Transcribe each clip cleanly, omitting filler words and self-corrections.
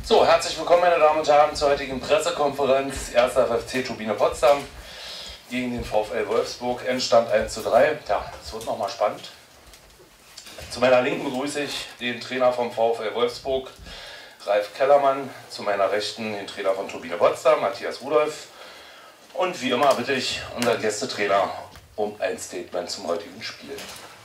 So, herzlich willkommen, meine Damen und Herren, zur heutigen Pressekonferenz 1. FFC Turbine Potsdam gegen den VfL Wolfsburg. Endstand 1:3. Ja, es wird nochmal spannend. Zu meiner Linken begrüße ich den Trainer vom VfL Wolfsburg, Ralf Kellermann. Zu meiner Rechten den Trainer von Turbine Potsdam, Matthias Rudolph. Und wie immer bitte ich unseren Gästetrainer um ein Statement zum heutigen Spiel.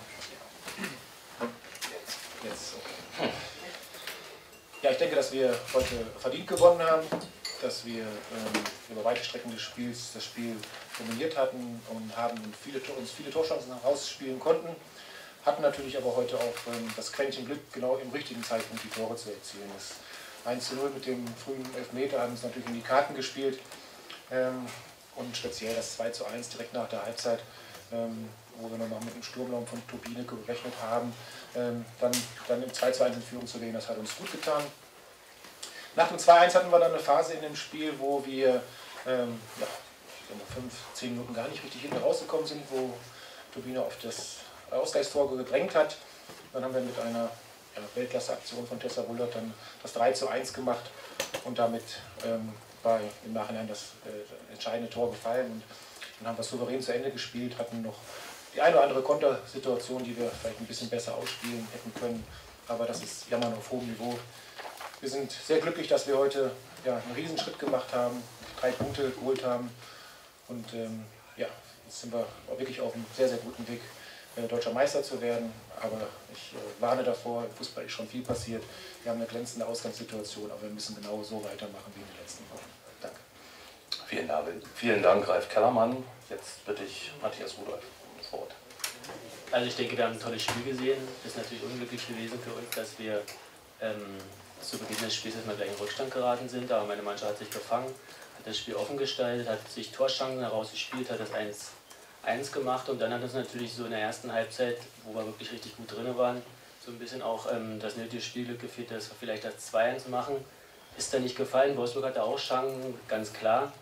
Jetzt, okay. Ja, ich denke, dass wir heute verdient gewonnen haben, dass wir über weite Strecken des Spiels das Spiel dominiert hatten und uns viele Torchancen herausspielen konnten. Hatten natürlich aber heute auch das Quäntchen Glück, genau im richtigen Zeitpunkt die Tore zu erzielen. Das 1:0 mit dem frühen Elfmeter haben uns natürlich in die Karten gespielt. Und speziell das 2:1 direkt nach der Halbzeit, wo wir nochmal mit dem Sturmlauf von Turbine gerechnet haben, dann im 2:1 in Führung zu gehen, das hat uns gut getan. Nach dem 2:1 hatten wir dann eine Phase in dem Spiel, wo wir 5-10 Minuten gar nicht richtig hinten rausgekommen sind, wo Turbine auf das Ausgleichstor gedrängt hat. Dann haben wir mit einer Weltklasse-Aktion von Tessa Wullert dann das 3:1 gemacht und damit war im Nachhinein das entscheidende Tor gefallen. Und dann haben wir souverän zu Ende gespielt, hatten noch die eine oder andere Kontersituation, die wir vielleicht ein bisschen besser ausspielen hätten können. Aber das ist Jammern auf hohem Niveau. Wir sind sehr glücklich, dass wir heute einen Riesenschritt gemacht haben, 3 Punkte geholt haben. Und jetzt sind wir auch wirklich auf einem sehr, sehr guten Weg, deutscher Meister zu werden. Aber ich warne davor, im Fußball ist schon viel passiert. Wir haben eine glänzende Ausgangssituation, aber wir müssen genau so weitermachen wie in den letzten Wochen. Danke. Vielen Dank, Ralf Kellermann. Jetzt bitte ich Matthias Rudolph um das Wort. Also ich denke, wir haben ein tolles Spiel gesehen. Es ist natürlich unglücklich gewesen für uns, dass wir zu Beginn des Spiels erstmal gleich in Rückstand geraten sind. Aber meine Mannschaft hat sich gefangen, hat das Spiel offen gestaltet, hat sich Torchancen herausgespielt, hat das 1:1 gemacht. Und dann hat uns natürlich so in der ersten Halbzeit, wo wir wirklich richtig gut drin waren, so ein bisschen auch das nötige Spielglück gefehlt, dass wir vielleicht das 2:1 machen. Ist da nicht gefallen. Wolfsburg hatte auch Chancen, ganz klar.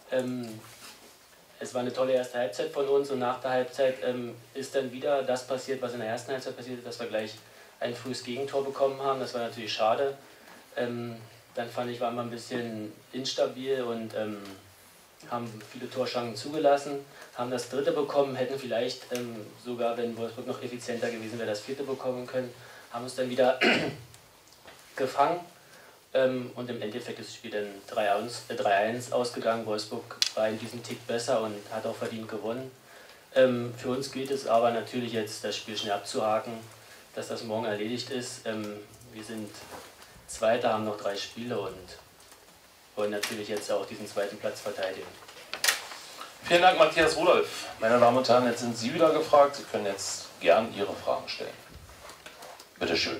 Es war eine tolle erste Halbzeit von uns und nach der Halbzeit ist dann wieder das passiert, was in der ersten Halbzeit passiert ist, dass wir gleich ein frühes Gegentor bekommen haben. Das war natürlich schade. Dann fand ich, waren wir ein bisschen instabil und haben viele Torchancen zugelassen, haben das 3. bekommen, hätten vielleicht sogar, wenn Wolfsburg noch effizienter gewesen wäre, das 4. bekommen können, haben uns dann wieder gefangen. Und im Endeffekt ist das Spiel dann 3:1 ausgegangen. Wolfsburg war in diesem Tick besser und hat auch verdient gewonnen. Für uns gilt es aber natürlich jetzt, das Spiel schnell abzuhaken, dass das morgen erledigt ist. Wir sind Zweiter, haben noch 3 Spiele und wollen natürlich jetzt auch diesen 2. Platz verteidigen. Vielen Dank, Matthias Rudolph. Meine Damen und Herren, jetzt sind Sie wieder gefragt. Sie können jetzt gern Ihre Fragen stellen. Bitte schön.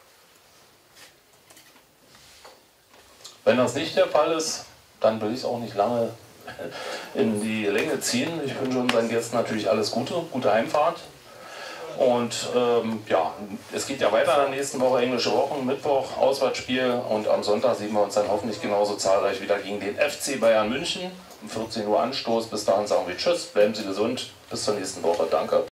Wenn das nicht der Fall ist, dann will ich es auch nicht lange in die Länge ziehen. Ich wünsche unseren Gästen natürlich alles Gute, gute Heimfahrt. Und es geht ja weiter in der nächsten Woche, englische Wochen, Mittwoch, Auswärtsspiel und am Sonntag sehen wir uns dann hoffentlich genauso zahlreich wieder gegen den FC Bayern München. Um 14 Uhr Anstoß. Bis dahin sagen wir Tschüss, bleiben Sie gesund, bis zur nächsten Woche. Danke.